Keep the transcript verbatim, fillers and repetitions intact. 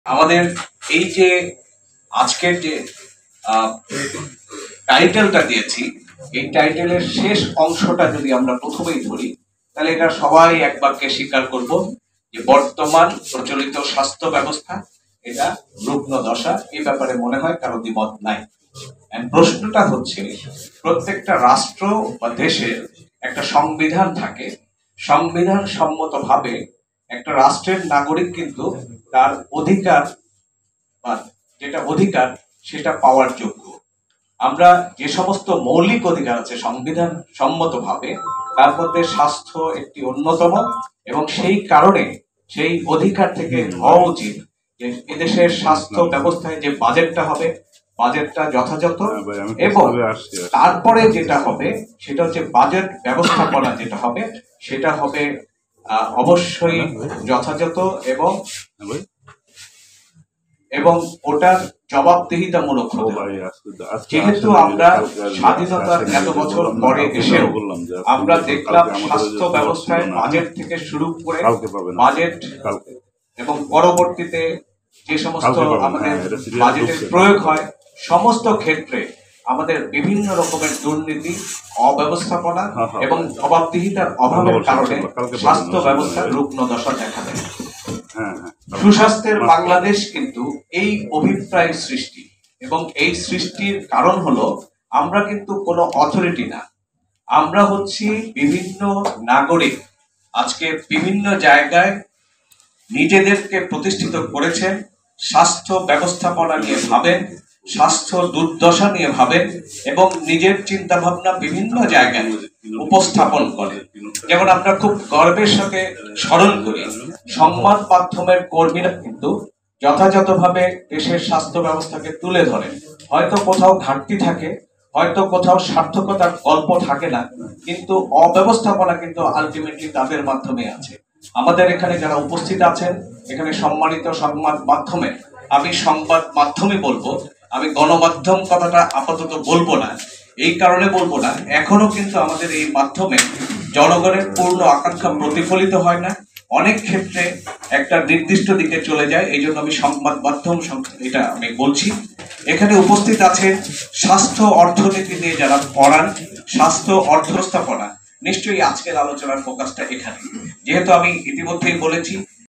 আমাদের এই যে আজকের যে টাইটেলটা দিয়েছি, এই টাইটেলের শেষ অংশটা যদি আমরা প্রথমেই ধরি, তাহলে এটা সবাই এক বাক্যে স্বীকার করব যে বর্তমান প্রচলিত স্বাস্থ্য ব্যবস্থা এটা রুগ্ন দশা। এই ব্যাপারে মনে হয় কারো দ্বিমত নাই। প্রশ্নটা হচ্ছে, প্রত্যেকটা রাষ্ট্র বা দেশের একটা সংবিধান থাকে, সংবিধান সম্মত ভাবে একটা রাষ্ট্রের নাগরিক কিন্তু তার অধিকার বা যেটা অধিকার সেটা পাওয়ার যোগ্য। আমরা যে সমস্ত মৌলিক অধিকার আছে সংবিধান সম্মত ভাবে, তার মধ্যে স্বাস্থ্য একটি অন্যতম, এবং সেই কারণে সেই অধিকার থেকে হওয়া উচিত যে এদেশের স্বাস্থ্য ব্যবস্থায় যে বাজেটটা হবে, বাজেটটা যথাযথ, এবং তারপরে যেটা হবে সেটা হচ্ছে বাজেট ব্যবস্থাপনা যেটা হবে সেটা হবে অবশ্যই যথাযথ এবং এবং ওটার জবাবদিহিতামূলক হতে হবে। যেহেতু আমরা স্বাধীনতার এত বছর পরে এসেও আমরা দেখলাম স্বাস্থ্য ব্যবস্থায় বাজেট থেকে শুরু করে বাজেট এবং পরবর্তীতে যে সমস্ত আমাদের বাজেটের প্রয়োগ হয়, সমস্ত ক্ষেত্রে আমাদের বিভিন্ন রকমের দুর্নীতি, অব্যবস্থাপনা এবং জবাবদিহিতার অভাবের কারণে স্বাস্থ্য ব্যবস্থার রুগ্ন দশা দেখা দেয়। সুস্বাস্থ্যের বাংলাদেশ কিন্তু এই অভিপ্রায় সৃষ্টি, এবং এই সৃষ্টির কারণ হলো আমরা কিন্তু কোনো অথরিটি না, আমরা হচ্ছি বিভিন্ন নাগরিক। আজকে বিভিন্ন জায়গায় নিজেদেরকে প্রতিষ্ঠিত করেছেন, স্বাস্থ্য ব্যবস্থাপনা নিয়ে ভাবেন, স্বাস্থ্য দুর্দশা নিয়ে ভাবেন, এবং নিজের চিন্তা ভাবনা বিভিন্ন জায়গায় উপস্থাপন করেন। যেমন আমরা খুব গর্বের সাথে স্মরণ করি, সংবাদ মাধ্যমের কর্মীরা কিন্তু যথাযথভাবে দেশের স্বাস্থ্য ব্যবস্থাকে তুলে ধরেন। হয়তো কোথাও ঘাটতি থাকে, হয়তো কোথাও সার্থকতার গল্প থাকে না, কিন্তু অব্যবস্থাপনা কিন্তু আলটিমেটলি তাদের মাধ্যমে আছে। আমাদের এখানে যারা উপস্থিত আছেন, এখানে সম্মানিত সংবাদ মাধ্যমে, আমি সংবাদ মাধ্যমে বলবো, আমি গণমাধ্যম কথাটা আপাতত বলবো না। এই কারণে বলবো না, এখনো কিন্তু আমাদের এই মাধ্যমে জনগণের পূর্ণ আকাঙ্ক্ষা প্রতিফলিত হয় না, অনেক ক্ষেত্রে একটা নির্দিষ্ট দিকে চলে যায়। এই জন্য আমি সংবাদ মাধ্যম এটা আমি বলছি। এখানে উপস্থিত আছেন স্বাস্থ্য অর্থনীতি নিয়ে যারা পড়ান, স্বাস্থ্য অর্থব্যবস্থাপনা, নিশ্চয়ই আজকের আলোচনার ফোকাসটা এখানে। যেহেতু আমি ইতিমধ্যেই বলেছি